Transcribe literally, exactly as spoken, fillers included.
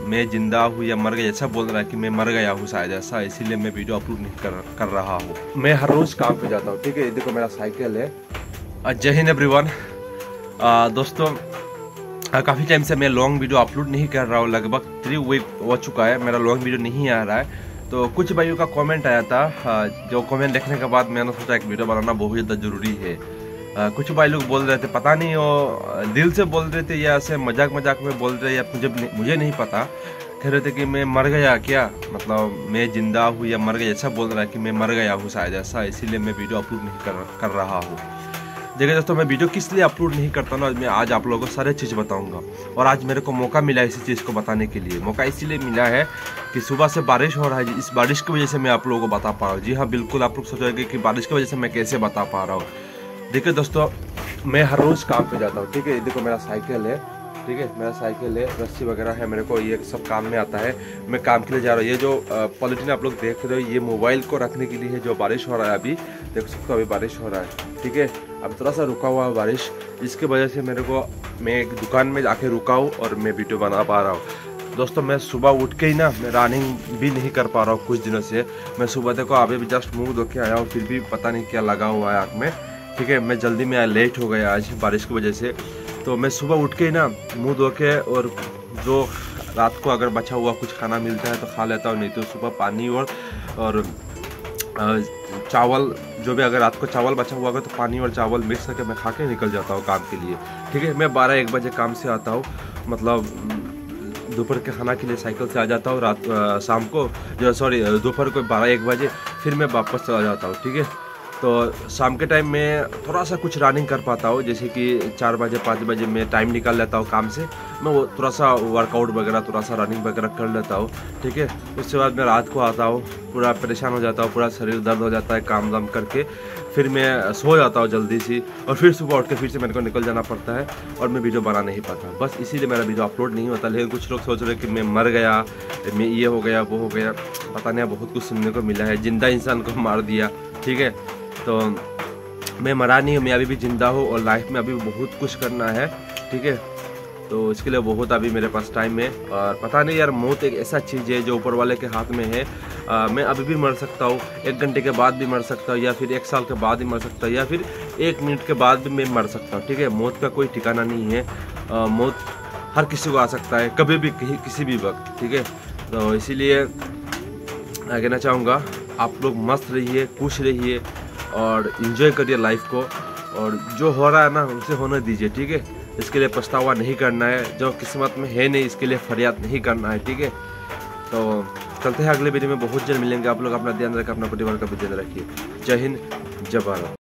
मैं जिंदा हूँ या मर गया, ऐसा बोल रहा है कि मैं मर गया हूँ शायद ऐसा, इसीलिए मैं वीडियो अपलोड नहीं कर कर रहा हूँ। मैं हर रोज़ काम पे जाता हूँ, ठीक है। देखो मेरा साइकिल है। जय हिंद एवरीवन। दोस्तों काफ़ी टाइम से मैं लॉन्ग वीडियो अपलोड नहीं कर रहा हूँ, लगभग थ्री वीक हो चुका है मेरा लॉन्ग वीडियो नहीं आ रहा है। तो कुछ भाइयों का कमेंट आया था, जो कमेंट देखने के बाद मैंने सोचा एक वीडियो बनाना बहुत ज़्यादा ज़रूरी है। आ, कुछ भाई लोग बोल रहे थे, पता नहीं वो दिल से बोल रहे थे या ऐसे मजाक मजाक में बोल रहे, या मुझे मुझे नहीं पता। कह रहे थे कि मैं मर गया क्या, मतलब मैं जिंदा हूँ या मर गया, ऐसा बोल रहा है कि मैं मर गया हूँ शायद ऐसा, इसीलिए मैं वीडियो अपलोड नहीं कर कर रहा हूँ। देखिए दोस्तों, मैं वीडियो किस लिए अपलोड नहीं करता हूँ, मैं आज आप लोगों को सारे चीज़ बताऊंगा। और आज मेरे को मौका मिला इसी चीज़ को बताने के लिए। मौका इसीलिए मिला है कि सुबह से बारिश हो रहा है, इस बारिश की वजह से मैं आप लोगों को बता पा रहा हूँ। जी हाँ, बिल्कुल आप लोग सोचोगे कि बारिश की वजह से मैं कैसे बता पा रहा हूँ। देखिए दोस्तों, मैं हर रोज़ काम पे जाता हूँ, ठीक है। देखो मेरा साइकिल है, ठीक है, मेरा साइकिल है, रस्सी वगैरह है मेरे को, ये सब काम में आता है। मैं काम के लिए जा रहा हूँ। ये जो पॉलिथीन आप लोग देख रहे हो, ये मोबाइल को रखने के लिए है। जो बारिश हो रहा है अभी देख सकते हो, अभी बारिश हो रहा है, ठीक है। अब थोड़ा सा रुका हुआ है बारिश, इसके वजह से मेरे को, मैं एक दुकान में जाके रुका हूँ और मैं वीडियो बना पा रहा हूँ। दोस्तों मैं सुबह उठ के ही ना, मैं रनिंग भी नहीं कर पा रहा हूँ कुछ दिनों से। मैं सुबह देखो अभी भी जस्ट मुँह धो के आया हूँ, फिर भी पता नहीं क्या लगा हुआ है आँख में, ठीक है। मैं जल्दी में आया, लेट हो गया आज बारिश की वजह से। तो मैं सुबह उठ के ही ना मुंह धो के, और जो रात को अगर बचा हुआ कुछ खाना मिलता है तो खा लेता हूँ, नहीं तो सुबह पानी और और चावल, जो भी अगर रात को चावल बचा हुआ होगा तो पानी और चावल मिक्स करके मैं खा के निकल जाता हूँ काम के लिए, ठीक है। मैं बारह एक बजे काम से आता हूँ, मतलब दोपहर के खाना के लिए साइकिल से आ जाता हूँ रात आ, शाम को, जो सॉरी दोपहर को बारह एक बजे, फिर मैं वापस चला जाता हूँ, ठीक है। तो शाम के टाइम में थोड़ा सा कुछ रनिंग कर पाता हूँ, जैसे कि चार बजे पाँच बजे में टाइम निकाल लेता हूँ काम से, मैं वो थोड़ा सा वर्कआउट वगैरह, थोड़ा सा रनिंग वगैरह कर लेता हूँ, ठीक है। उसके बाद मैं रात को आता हूँ, पूरा परेशान हो जाता हूँ, पूरा शरीर दर्द हो जाता है काम वाम करके, फिर मैं सो जाता हूँ जल्दी सी, और फिर सुबह उठ के फिर से मेरे को निकल जाना पड़ता है, और मैं वीडियो बना नहीं पाता। बस इसीलिए मेरा वीडियो अपलोड नहीं होता। लेकिन कुछ लोग सोच रहे हैं कि मैं मर गया, मैं ये हो गया वो हो गया, पता नहीं, बहुत कुछ सुनने को मिला है, जिंदा इंसान को मार दिया, ठीक है। तो मैं मरा नहीं हूँ, मैं अभी भी जिंदा हूँ, और लाइफ में अभी बहुत कुछ करना है, ठीक है। तो इसके लिए बहुत अभी मेरे पास टाइम है, और पता नहीं यार, मौत एक ऐसा चीज़ है जो ऊपर वाले के हाथ में है। आ, मैं अभी भी मर सकता हूँ, एक घंटे के बाद भी मर सकता हूँ, या फिर एक साल के बाद भी मर सकता हूँ, या फिर एक मिनट के बाद भी मैं मर सकता हूँ, ठीक है। मौत का कोई ठिकाना नहीं है। आ, मौत हर किसी को आ सकता है, कभी भी, कहीं किसी भी वक्त, ठीक है। तो इसीलिए मैं कहना चाहूँगा, आप लोग मस्त रहिए, खुश रहिए, और इन्जॉय करिए लाइफ को, और जो हो रहा है ना उसे होने दीजिए, ठीक है। इसके लिए पछतावा नहीं करना है, जो किस्मत में है नहीं इसके लिए फरियाद नहीं करना है, ठीक है। तो चलते हैं अगले वीडियो में, बहुत जल्द मिलेंगे। आप लोग अपना ध्यान रखें, अपना परिवार का भी ध्यान रखिए। जय हिंद, जय भारत।